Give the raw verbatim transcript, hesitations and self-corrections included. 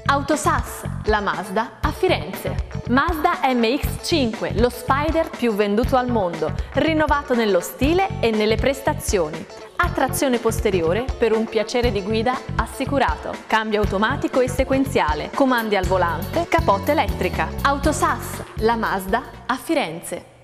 Autosas, la Mazda a Firenze. Mazda M X cinque, lo Spider più venduto al mondo, rinnovato nello stile e nelle prestazioni. Ha trazione posteriore per un piacere di guida assicurato. Cambio automatico e sequenziale, comandi al volante, capote elettrica. Autosas, la Mazda a Firenze.